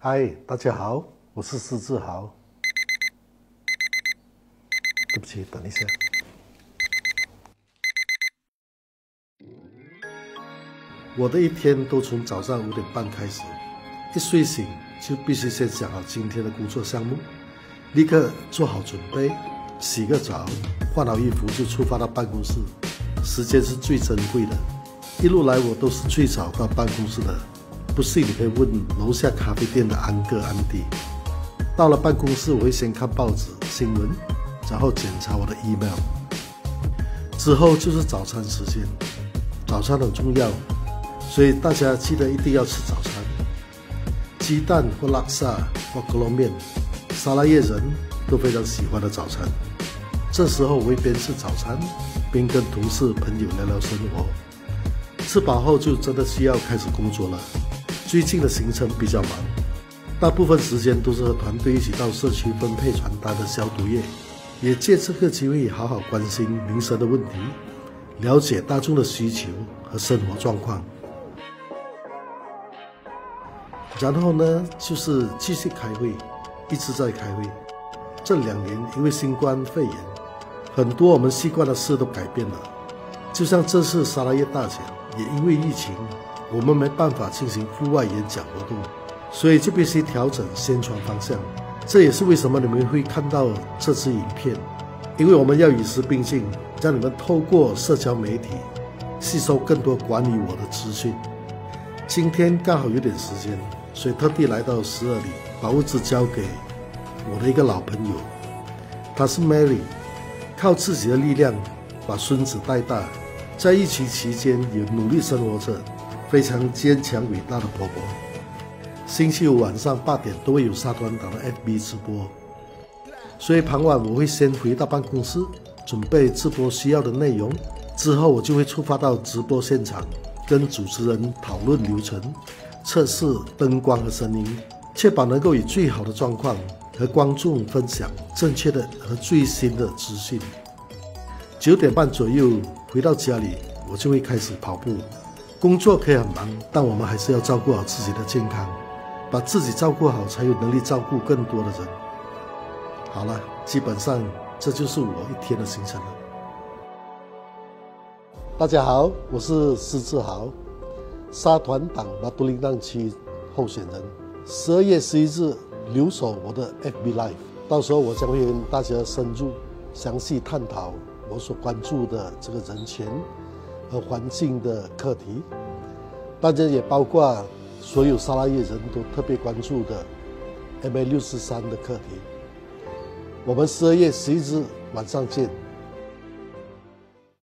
嗨，大家好，我是施志豪。对不起，等一下。我的一天都从早上5点半开始，一睡醒就必须先想好今天的工作项目，立刻做好准备，洗个澡，换好衣服就出发到办公室。时间是最珍贵的，一路来我都是最早到办公室的。不信你可以问楼下咖啡店的安哥安迪。到了办公室，我会先看报纸新闻，然后检查我的 email， 之后就是早餐时间。早餐很重要，所以大家记得一定要吃早餐。鸡蛋或拉萨或可乐面，沙拉叶人都非常喜欢的早餐。这时候我会边吃早餐，边跟同事朋友聊聊生活。吃饱后就真的需要开始工作了。最近的行程比较忙，大部分时间都是和团队一起到社区分配传单的消毒液，也借这个机会好好关心民生的问题，了解大众的需求和生活状况。然后呢，就是继续开会，一直在开会。这2年因为新冠肺炎，很多我们习惯的事都改变了。就像这次沙拉叶大奖，也因为疫情，我们没办法进行户外演讲活动，所以就必须调整宣传方向。这也是为什么你们会看到这支影片，因为我们要与时并进，让你们透过社交媒体吸收更多关于我的资讯。今天刚好有点时间，所以特地来到12里，把物资交给我的一个老朋友，她是 Mary， 靠自己的力量把孙子带大，在疫情期间也努力生活着，非常坚强伟大的婆婆。星期五晚上8点都会有沙团党的 FB 直播，所以傍晚我会先回到办公室准备直播需要的内容，之后我就会出发到直播现场，跟主持人讨论流程，测试灯光和声音，确保能够以最好的状况和观众分享正确的和最新的资讯。9点半左右回到家里，我就会开始跑步。工作可以很忙，但我们还是要照顾好自己的健康，把自己照顾好，才有能力照顾更多的人。好了，基本上这就是我一天的行程了。大家好，我是施志豪，沙团党马都林当区候选人。12月11日留守我的 FB Live， 到时候我将会跟大家深入详细探讨我所关注的这个人权和环境的课题，当然也包括所有沙拉叶人都特别关注的 MA643的课题。我们12月11日晚上见。